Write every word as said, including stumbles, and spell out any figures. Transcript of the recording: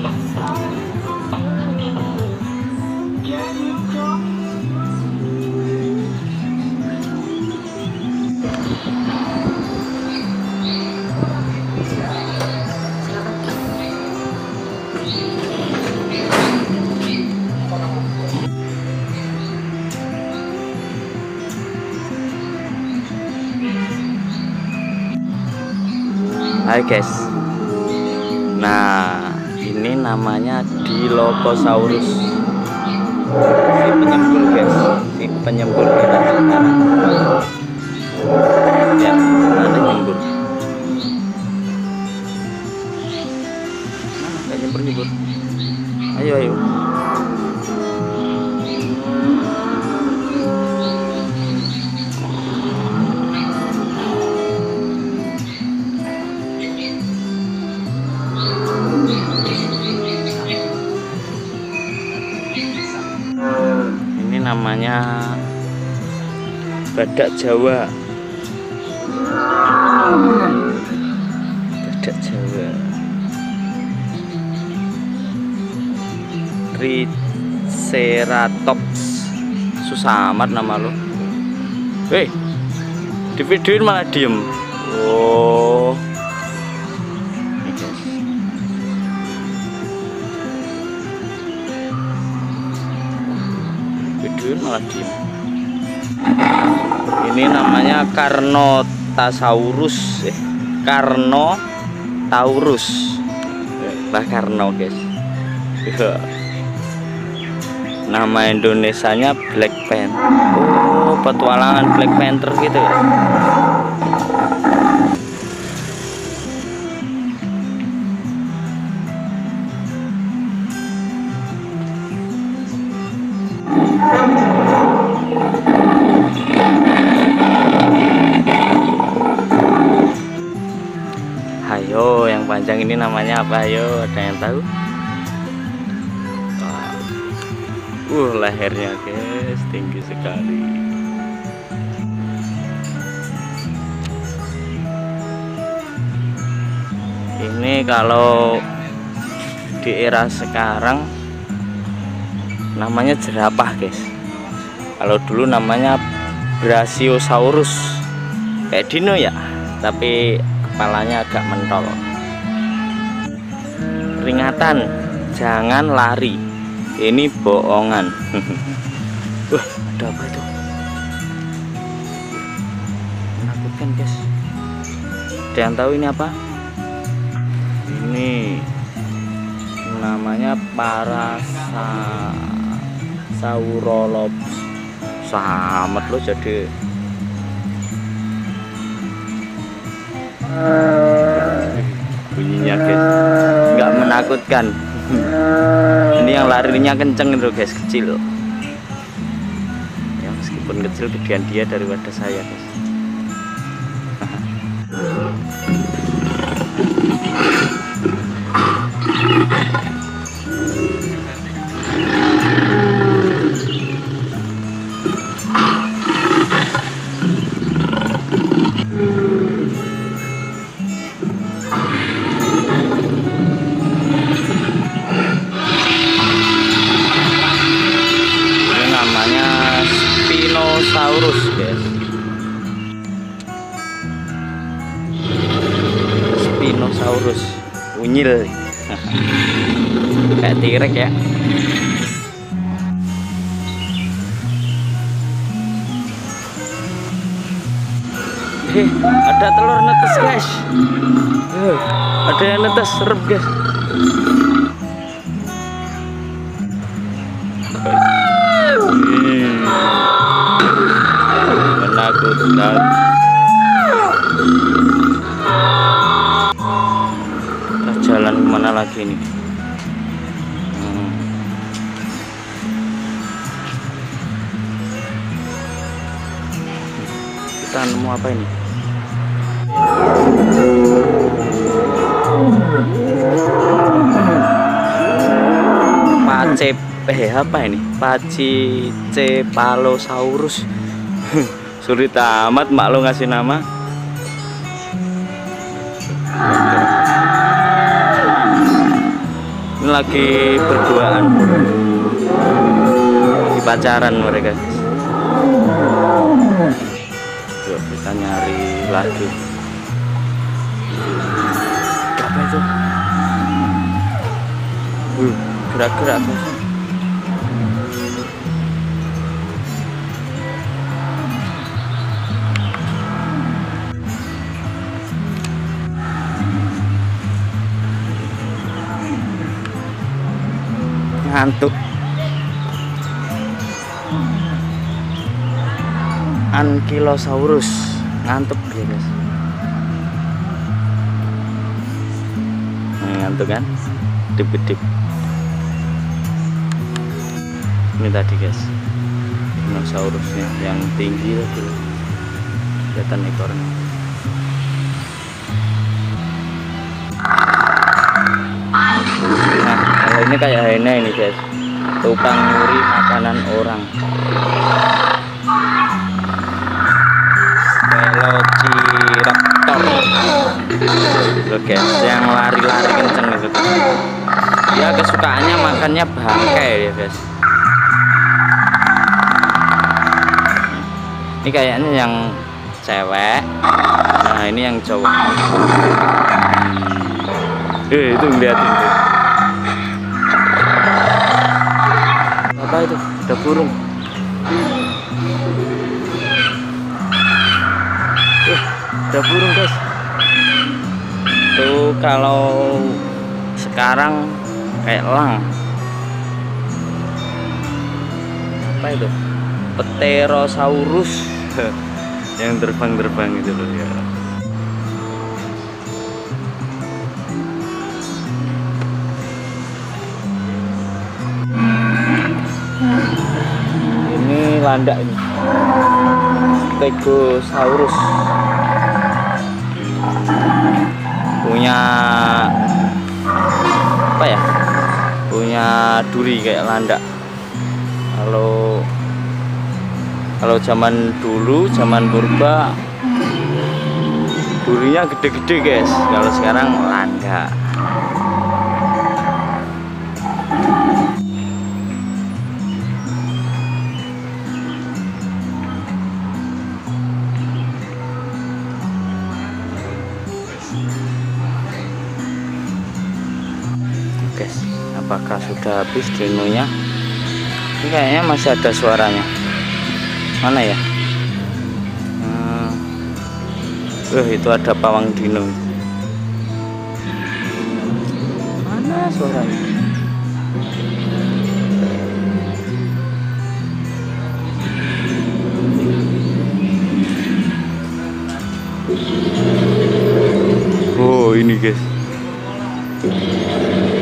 Hai guys, nah ini namanya Dilophosaurus, si penyembur guys, si penyembur kita sekarang. Ya, ada nyembur. Nah, kayak nyembur nyembur. Ayo ayo. Namanya badak Jawa, badak Jawa, Triceratops. Susah amat nama lo. Hei, di videoin malah diem. Oh, malah diem. Ini namanya Carnotaurus, eh, Carnotaurus, Mbah Karno guys. Nama Indonesianya Black Panther. Oh, petualangan Black Panther gitu ya. Ayo, yang panjang ini namanya apa? Ayo, ada yang tahu? Uh, lehernya guys, tinggi sekali. Ini kalau di era sekarang namanya jerapah guys. Kalau dulu namanya Brachiosaurus, kayak dino ya, tapi kepalanya agak mentol. Peringatan, jangan lari, ini bohongan. Wah, ada apa itu? Menakutkan guys. Ada yang tahu ini apa? Ini namanya Parasaurolops. Selamat lo jadi. Bunyinya guys, nggak menakutkan. Ini yang larinya kenceng itu guys, kecil. Ya, meskipun kecil, gedean dia daripada saya guys. Spinosaurus guys, Spinosaurus, unyil. Kayak tirek ya. Hei, ada telur netes guys. Uh, ada yang netes, serem guys. Menakutkan. Kita jalan kemana lagi nih? Hmm. Kita nemu apa ini? Pacep eh apa ini? Pachycephalosaurus. Sulit amat mak lo ngasih nama. Ini lagi berduaan, lagi pacaran mereka. Yuk kita nyari lagi. Apa itu? Uh, gerak-gerak guys. Ngantuk. Ankylosaurus ngantuk dia guys. Ngantuk kan? Dip-dip. Ini tadi guys, dinosaurusnya yang tinggi tadi, kelihatan ekornya. Nah, kalau ini kayak hyena ini guys, tukang nyuri makanan orang. Velociraptor, loh guys, yang lari-lari kenceng itu. Dia kesukaannya makannya bangkai ya guys. Ini kayaknya yang cewek, nah ini yang cowok. Eh, itu ngeliatin tuh. Apa itu? Ada burung. Eh, ada burung guys. Tuh kalau sekarang kayak elang. Apa itu? Pterosaurus. Yang terbang-terbang itu loh ya. Ini landak ini, Stegosaurus, punya apa ya? Punya duri kayak landak. Kalau Kalau zaman dulu, zaman purba, durinya gede-gede guys. Kalau sekarang landak. Guys, apakah sudah habis dinonya? Ini kayaknya masih ada suaranya. Mana ya? Hmm. Uh, itu ada pawang dino. Mana suaranya? Oh, ini guys.